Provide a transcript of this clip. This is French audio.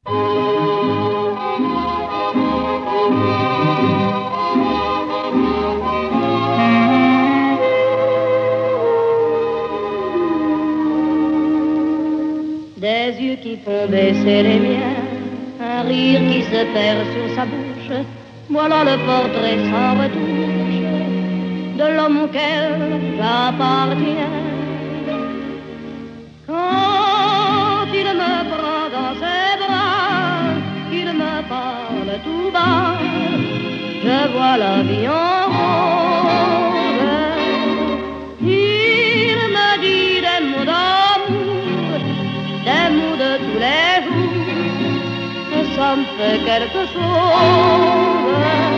Des yeux qui font baisser les miens, un rire qui se perd sur sa bouche, voilà le portrait sans retouche de l'homme auquel j'appartiens. Quand il me prend dans ses bras, qu'il me parle tout bas, je vois la vie en rose. Il me dit des mots d'amour, des mots de tous les jours, et ça me fait quelque chose.